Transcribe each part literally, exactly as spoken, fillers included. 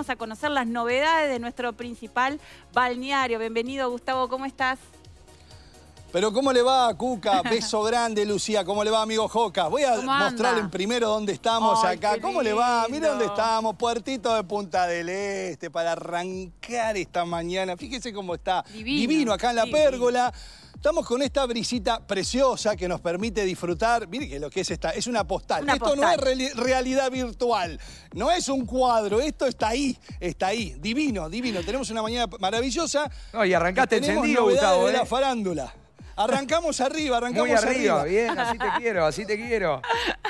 vamos a conocer las novedades de nuestro principal balneario. Bienvenido, Gustavo, ¿cómo estás? Pero ¿cómo le va, Cuca? Beso grande, Lucía. ¿Cómo le va, amigo Joca? Voy a mostrarle primero dónde estamos Ay, acá. ¿Cómo le va? Mire dónde lindo. estamos. Puertito de Punta del Este para arrancar esta mañana. Fíjese cómo está. Divino, Divino acá en la divino. pérgola. Estamos con esta brisita preciosa que nos permite disfrutar. Mire que lo que es esta, es una postal. Una esto postal. no es reali- realidad virtual, no es un cuadro, esto está ahí, está ahí. Divino, divino. Tenemos una mañana maravillosa. No, y arrancaste Tenemos encendido, novedades Gustavo, de ¿eh? la farándula. Arrancamos arriba, arrancamos Muy arriba, arriba. bien, así te quiero, así te quiero.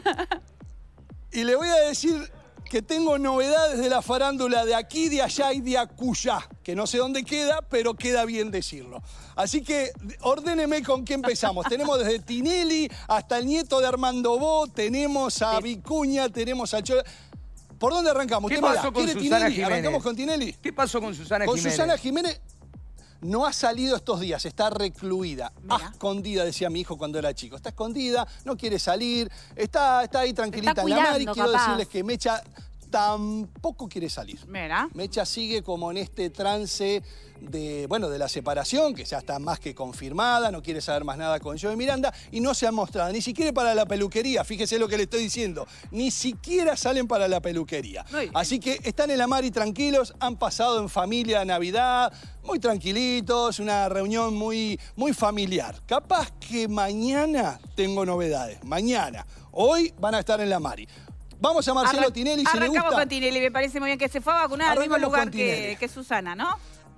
Y le voy a decir que tengo novedades de la farándula de aquí, de allá y de acullá, que no sé dónde queda, pero queda bien decirlo. Así que ordéneme con qué empezamos. Tenemos desde Tinelli hasta el nieto de Armando Bo, tenemos a Vicuña, tenemos a Chola. ¿Por dónde arrancamos? ¿Qué ¿Usted me da? pasó con ¿Quiere Susana Tinelli? Jiménez? ¿Arrancamos con Tinelli? ¿Qué pasó con Susana Con Jiménez? Susana Jiménez no ha salido estos días, está recluida, Mira. ah, escondida, decía mi hijo cuando era chico. Está escondida, no quiere salir, está, está ahí tranquilita Está en la mar y cuidando, quiero capaz. decirles que Mecha tampoco quiere salir. Mira. Mecha sigue como en este trance de, bueno, de la separación, que ya está más que confirmada, no quiere saber más nada con Joey Miranda y no se ha mostrado, ni siquiera para la peluquería, fíjese lo que le estoy diciendo, ni siquiera salen para la peluquería. Muy bien. Así que están en la mar y tranquilos, han pasado en familia Navidad, muy tranquilitos, una reunión muy, muy familiar. Capaz que mañana tengo novedades, mañana. Hoy van a estar en la Mari. Vamos a Marcelo Arran- Tinelli, si le Arrancamos gusta. con Tinelli, me parece muy bien que se fue a vacunar al mismo Arrancamos lugar con que, Tinelli. que Susana, ¿no?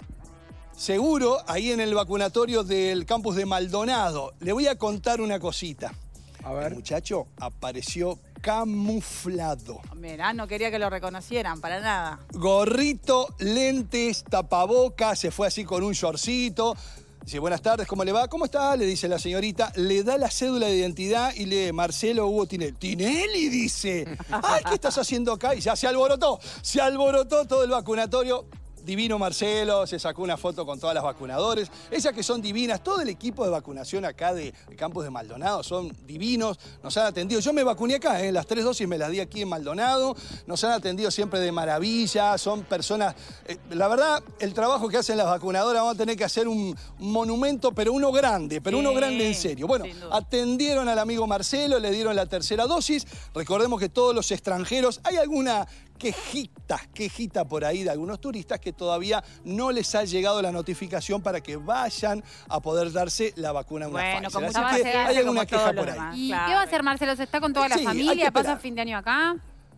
Seguro, ahí en el vacunatorio del campus de Maldonado. Le voy a contar una cosita. A ver. El muchacho apareció camuflado. Mira, no quería que lo reconocieran para nada. Gorrito, lentes, tapabocas, se fue así con un shortcito. Dice, buenas tardes, ¿cómo le va? ¿Cómo está? Le dice la señorita. Le da la cédula de identidad y lee Marcelo Hugo Tinelli. ¡Tinelli! Dice. ¡Ay, qué estás haciendo acá! Y ya se alborotó. Se alborotó todo el vacunatorio. Divino Marcelo, se sacó una foto con todas las vacunadores. Esas que son divinas. Todo el equipo de vacunación acá de, de Campus de Maldonado son divinos. Nos han atendido. Yo me vacuné acá, ¿eh? Las tres dosis me las di aquí en Maldonado. Nos han atendido siempre de maravilla. Son personas... eh, la verdad, el trabajo que hacen las vacunadoras, vamos a tener que hacer un, un monumento, pero uno grande, pero Sí, uno grande en serio. Bueno, sin duda. atendieron al amigo Marcelo, le dieron la tercera dosis. Recordemos que todos los extranjeros... Hay alguna... quejita, quejita por ahí de algunos turistas que todavía no les ha llegado la notificación para que vayan a poder darse la vacuna en una Bueno, Pfizer. como Así ya va a que ser, hay alguna como todos queja los por ahí. demás. ¿Y Claro. qué va a hacer Marcelo? ¿Se está con toda la Sí, hay que familia? ¿Pasa esperar. fin de año acá?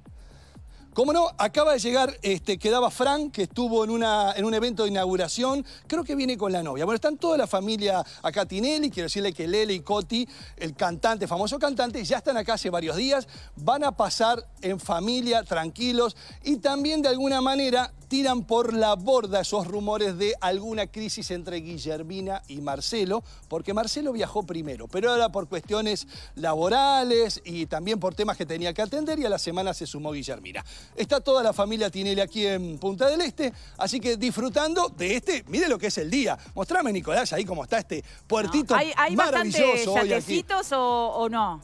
Cómo no, acaba de llegar, este, quedaba Fran, que estuvo en, una, en un evento de inauguración, creo que viene con la novia. Bueno, están toda la familia acá, Tinelli, quiero decirle que Lele y Coti, el cantante, famoso cantante, ya están acá hace varios días, van a pasar en familia, tranquilos, y también de alguna manera tiran por la borda esos rumores de alguna crisis entre Guillermina y Marcelo, porque Marcelo viajó primero, pero ahora por cuestiones laborales y también por temas que tenía que atender, y a la semana se sumó Guillermina. Está toda la familia Tinelli aquí en Punta del Este, así que disfrutando de este, mire lo que es el día. Mostrame, Nicolás, ahí cómo está este puertito No. ¿Hay, hay bastantes maravilloso hoy aquí. yatecitos o, o no?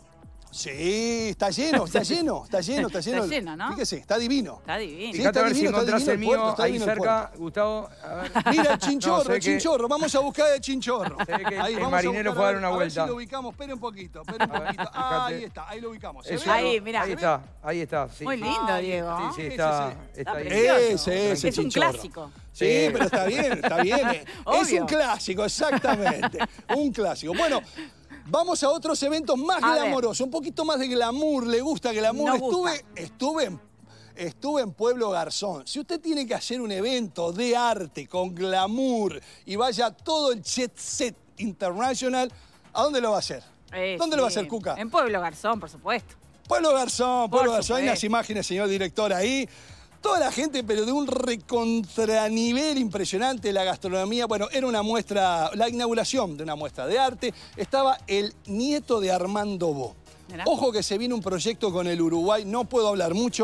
Sí, está lleno, está lleno, está lleno, está lleno. Está lleno, ¿no? Fíjese, está divino. Está divino. Sí, Fíjate está a ver si divino, está encontrás el divino el puerto, mío está ahí divino el cerca, Gustavo. A ver. Mira, el chinchorro, No, sé el que- chinchorro. Vamos a buscar el chinchorro. Se ve que Ahí, el vamos marinero buscar, fue a dar una ver, vuelta. A ver si lo ubicamos. Espere un poquito, espere un A ver, poquito. fíjate. Ah, ahí está, ahí lo ubicamos. ¿Se Eso, ve? Ahí, mirá. Ahí está, ahí está. Sí. Muy lindo, Diego. Sí, sí, Ese, está, ese. está Está ahí. precioso. Ese, ese Es un chinchorro. clásico. Sí, Sí. pero está bien, está bien. Es Obvio. un clásico, exactamente. Un clásico. Bueno, vamos a otros eventos más A ver. glamorosos, un poquito más de glamour. ¿Le gusta glamour? Nos estuve, gusta. estuve en Estuve en Pueblo Garzón. Si usted tiene que hacer un evento de arte con glamour y vaya todo el jet set international, ¿a dónde lo va a hacer? Eh, ¿Dónde sí. lo va a hacer, Cuca? En Pueblo Garzón, por supuesto. Pueblo Garzón, Por Pueblo Garzón. Hay supuesto. unas imágenes, señor director, ahí. Toda la gente, pero de un recontranivel impresionante, la gastronomía. Bueno, era una muestra, la inauguración de una muestra de arte. Estaba el nieto de Armando Bo. Mirá. Ojo que se viene un proyecto con el Uruguay, no puedo hablar mucho,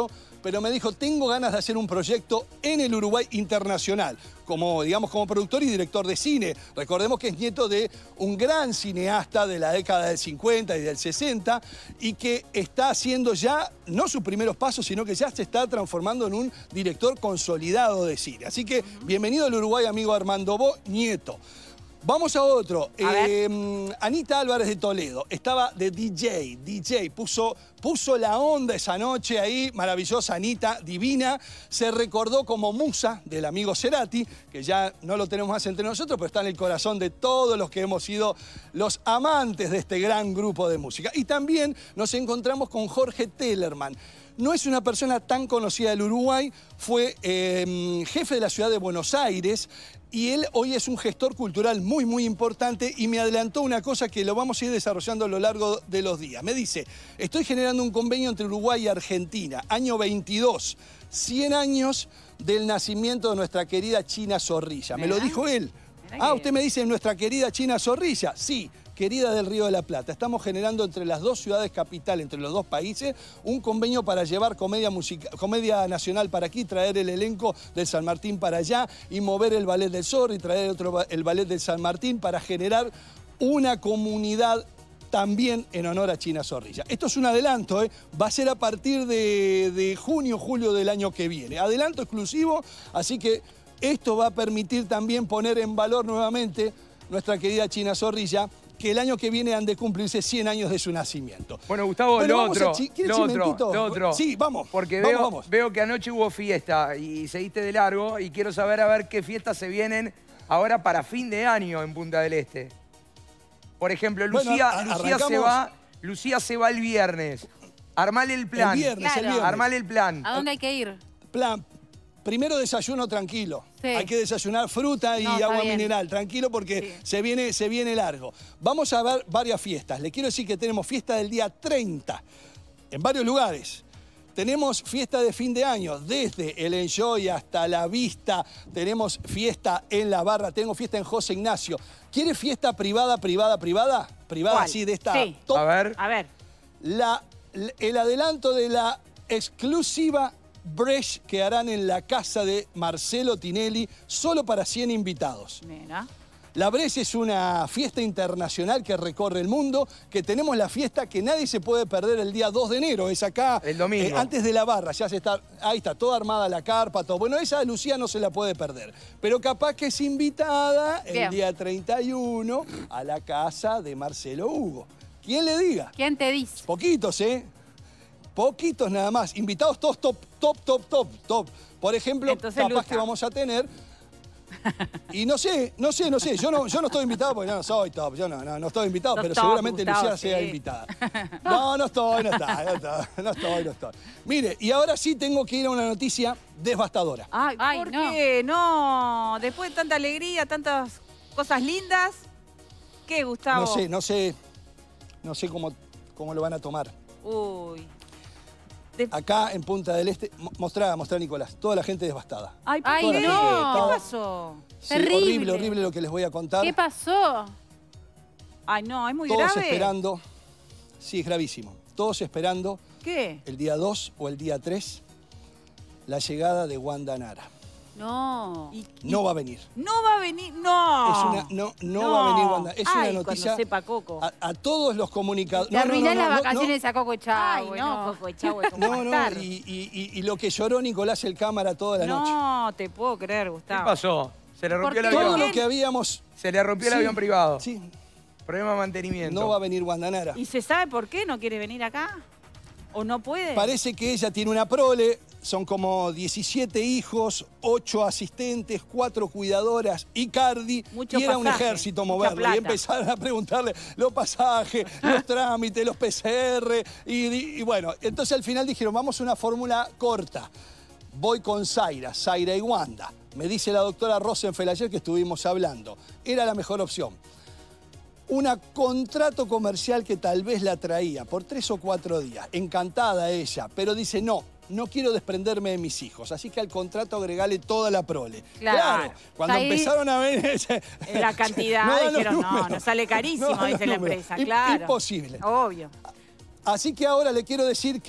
pero me dijo, tengo ganas de hacer un proyecto en el Uruguay internacional, como, digamos, como productor y director de cine. Recordemos que es nieto de un gran cineasta de la década del cincuenta y del sesenta y que está haciendo ya, no sus primeros pasos, sino que ya se está transformando en un director consolidado de cine. Así que, bienvenido al Uruguay, amigo Armando Bo, nieto. Vamos a otro. A eh, Anita Álvarez de Toledo estaba de D J. D J puso, puso la onda esa noche ahí, maravillosa Anita, divina. Se recordó como musa del amigo Cerati, que ya no lo tenemos más entre nosotros, pero está en el corazón de todos los que hemos sido los amantes de este gran grupo de música. Y también nos encontramos con Jorge Tellerman. No es una persona tan conocida del Uruguay, fue eh, jefe de la ciudad de Buenos Aires y él hoy es un gestor cultural muy, muy importante y me adelantó una cosa que lo vamos a ir desarrollando a lo largo de los días. Me dice, estoy generando un convenio entre Uruguay y Argentina, año veintidós, cien años del nacimiento de nuestra querida China Zorrilla. Me lo dijo él. Ah, usted me dice nuestra querida China Zorrilla. Sí. Querida del Río de la Plata, estamos generando entre las dos ciudades capital, entre los dos países, un convenio para llevar comedia, musica, comedia nacional para aquí, traer el elenco del San Martín para allá y mover el Ballet del Zorro y traer otro, el Ballet del San Martín para generar una comunidad también en honor a China Zorrilla. Esto es un adelanto, ¿eh? Va a ser a partir de, de junio, julio del año que viene. Adelanto exclusivo, así que esto va a permitir también poner en valor nuevamente nuestra querida China Zorrilla, que el año que viene han de cumplirse cien años de su nacimiento. Bueno, Gustavo, bueno, lo otro, ¿quieres lo otro, lo otro. Sí, vamos. Porque vamos, veo, vamos. veo que anoche hubo fiesta y seguiste de largo y quiero saber a ver qué fiestas se vienen ahora para fin de año en Punta del Este. Por ejemplo, Lucía, bueno, Lucía, se va, Lucía se va el viernes. Armale el plan. El viernes, Claro. el viernes. Armale el plan. ¿A dónde hay que ir? Plan. Primero desayuno tranquilo. Sí. Hay que desayunar fruta y No, está agua bien. mineral, tranquilo porque Sí. se, viene, se viene largo. Vamos a ver varias fiestas. Le quiero decir que tenemos fiesta del día treinta en varios lugares. Tenemos fiesta de fin de año, desde el Enjoy hasta La Vista. Tenemos fiesta en La Barra, tengo fiesta en José Ignacio. ¿Quiere fiesta privada, privada, privada? Privada, ¿Cuál? sí, de esta Sí. top. A ver. A ver. La, el adelanto de la exclusiva Brecht que harán en la casa de Marcelo Tinelli, solo para cien invitados. Mira. La Brecht es una fiesta internacional que recorre el mundo, que tenemos la fiesta que nadie se puede perder el día dos de enero, es acá, El domingo. eh, antes de La Barra, ya se está, ahí está, toda armada la carpa, todo. Bueno, esa Lucía no se la puede perder, pero capaz que es invitada el Bien. día treinta y uno a la casa de Marcelo Hugo. ¿Quién le diga? ¿Quién te dice? Poquitos, ¿eh? Poquitos nada más. Invitados todos top, top, top, top, top. Por ejemplo, Entonces, capaz Luca. que vamos a tener... Y no sé, no sé, no sé. Yo no, yo no estoy invitado porque no soy top. Yo no, no, no estoy invitado, Sos pero top, seguramente Gustavo, Lucía sea sí. invitada. No, no estoy, no estoy, no estoy, no estoy, no estoy. Mire, y ahora sí tengo que ir a una noticia devastadora. Ay, Ay, ¿por no. qué? No. Después de tanta alegría, tantas cosas lindas. ¿Qué, Gustavo? No sé, no sé, no sé cómo, cómo lo van a tomar. Uy. De- Acá en Punta del Este, mo- mostrá, mostrá, Nicolás, toda la gente devastada. Ay, ¿por Ay, qué? no. ¿Qué pasó? Sí, Terrible. horrible, horrible lo que les voy a contar. ¿Qué pasó? Ay, no, es muy Todos grave. esperando, sí, es gravísimo, todos esperando ¿Qué? el día dos o el día tres la llegada de Wanda Nara. No. Y- y- No va a venir. No va a venir, no. Es una, no, no, va a venir Wanda. Es Ay, una cuando noticia sepa Coco. a, a todos los comunicadores. Te arruinás las vacaciones a Coco Ay, Echagüe, no, no. Coco Echagüe, ¿cómo va No, a no, estar? y, y- y- y lo que lloró Nicolás el cámara toda la noche. No, te puedo creer, ¿Qué Gustavo. pasó? Se le rompió el ¿Por qué? avión. Todo lo que habíamos... Se le rompió el Sí, avión privado. Sí, Problema de mantenimiento. no va a venir Wanda Nara. ¿Y se sabe por qué no quiere venir acá? ¿O no puede? Parece que ella tiene una prole, son como diecisiete hijos, ocho asistentes, cuatro cuidadoras, Icardi, Mucho y era un pasaje, ejército mucha moverlo. plata. Y empezaron a preguntarle los pasajes, los trámites, los P C R, y, y- y bueno, entonces al final dijeron, vamos a una fórmula corta. Voy con Zaira, Zaira y Wanda. Me dice la doctora Rosenfeld ayer que estuvimos hablando. Era la mejor opción. Un contrato comercial que tal vez la traía por tres o cuatro días. Encantada ella, pero dice, no, no quiero desprenderme de mis hijos. Así que al contrato agregale toda la prole. Claro. cuando Ahí- empezaron a ver... La cantidad, no dan los dijeron, no, números. nos sale carísimo, No dan dice los la números. empresa, Im- claro. Imposible. Obvio. Así que ahora le quiero decir que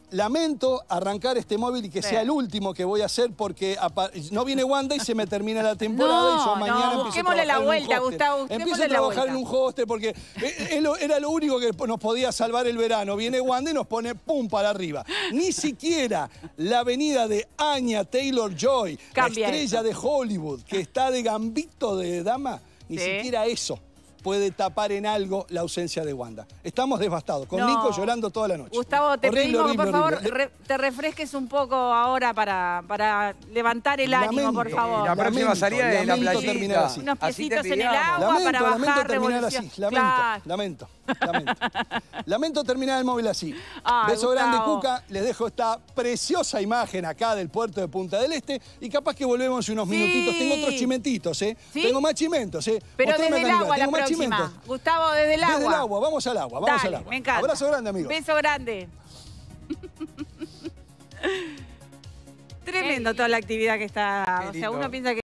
lamento arrancar este móvil y que Sí. sea el último que voy a hacer porque apa- no viene Wanda y se me termina la temporada No, y yo mañana no, empiezo a busquémosle trabajar la en un vuelta, hostel. Gustavo, Empiezo a busquémosle la trabajar vuelta. en un hostel porque eh, eh, lo- era lo único que nos podía salvar el verano. Viene Wanda y nos pone pum para arriba. Ni siquiera la venida de Anya Taylor-Joy, la Cambia estrella eso. de Hollywood, que está de gambito de dama, ni Sí. siquiera eso puede tapar en algo la ausencia de Wanda. Estamos devastados, con No. Nico llorando toda la noche. Gustavo, te Horrible, pedimos que horrible, por favor horrible. re- te refresques un poco ahora para, para levantar el ánimo, Lamento. por favor. La próxima Lamento, salida de la lamento playita. terminar así. Unos Así te piecitos en el pidamos. agua Lamento, para lamento bajar terminar revolución. así. Lamento, Claro. lamento, lamento. Lamento terminar el móvil así. Ay, Beso Gustavo. grande, Cuca. Les dejo esta preciosa imagen acá del puerto de Punta del Este y capaz que volvemos unos Sí. minutitos. Tengo otros chimentitos, ¿eh? ¿Sí? Tengo más chimentos, ¿eh? Pero Mostrame desde el acá arriba, agua la tengo más próxima. chimentos. Gustavo, desde el agua. Desde el agua, vamos al agua, vamos Dale, al agua. me encanta. Abrazo grande, amigo. Beso grande. Tremendo toda la actividad que está. Qué O sea, lindo. uno piensa que